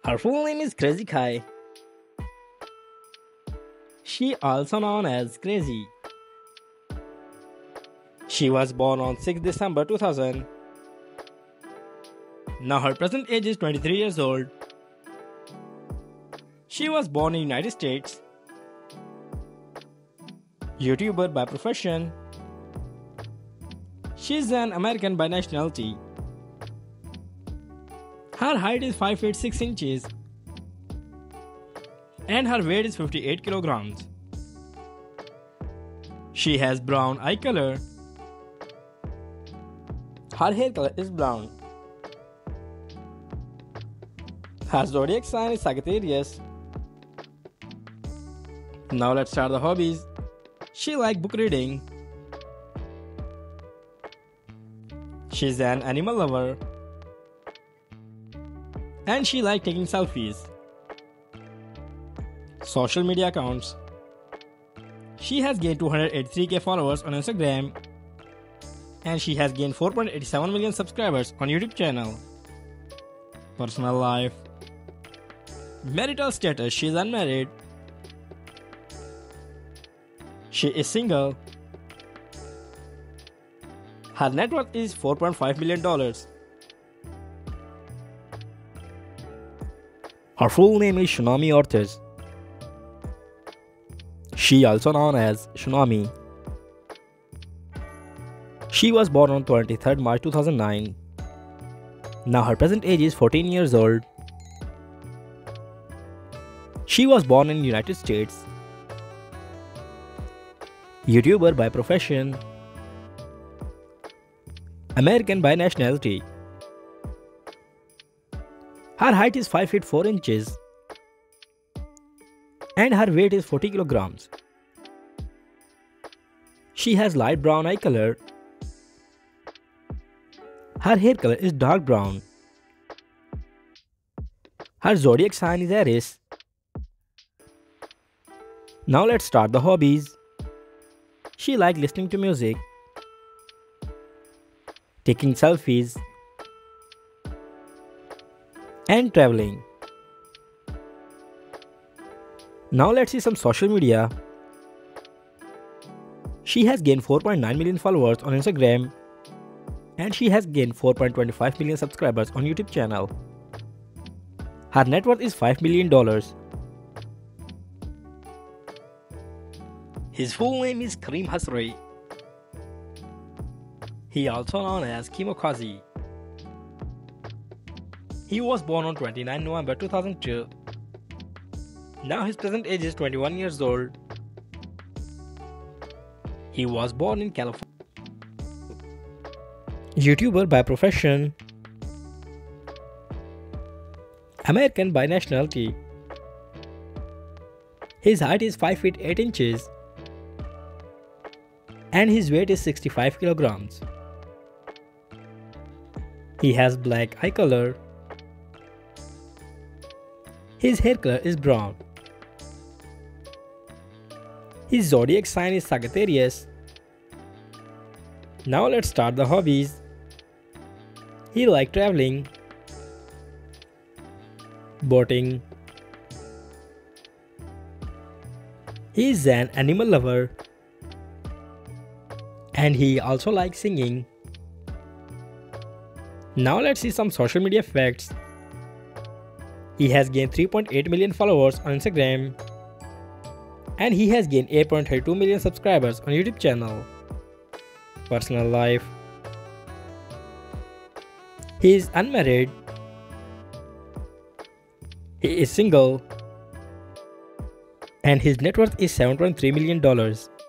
Her full name is Crazy Kai. She also known as Crazy. She was born on 6 December 2000. Now her present age is 23 years old. She was born in United States. YouTuber by profession. She is an American by nationality. Her height is 5 feet 6 inches and her weight is 58 kilograms. She has brown eye color. Her hair color is brown. Her zodiac sign is Sagittarius. Now let's start the hobbies. She likes book reading. She's an animal lover. And she likes taking selfies. Social media accounts. She has gained 283k followers on Instagram. And she has gained 4.87 million subscribers on YouTube channel. Personal life. Marital status, she is unmarried. She is single. Her net worth is $4.5 million. Her full name is Shunami Ortiz. She also known as Shunami. She was born on 23rd March 2009. Now her present age is 14 years old. She was born in United States. YouTuber by profession. American by nationality. Her height is 5 feet 4 inches and her weight is 40 kilograms. She has light brown eye color. Her hair color is dark brown. Her zodiac sign is Aries. Now let's start the hobbies. She likes listening to music, taking selfies, and traveling. Now let's see some social media. She has gained 4.9 million followers on Instagram and she has gained 4.25 million subscribers on YouTube channel. Her net worth is $5 million. His full name is Kareem Hasri. He also known as Kimokazi. He was born on 29 November 2002. Now his present age is 21 years old. He was born in California. YouTuber by profession. American by nationality. His height is 5 feet 8 inches and his weight is 65 kilograms. He has black eye color. His hair color is brown. His zodiac sign is Sagittarius. Now let's start the hobbies. He likes traveling, boating. He is an animal lover. And he also likes singing. Now let's see some social media facts. He has gained 3.8 million followers on Instagram. And he has gained 8.32 million subscribers on YouTube channel. Personal life. He is unmarried. He is single. And his net worth is $7.3 million.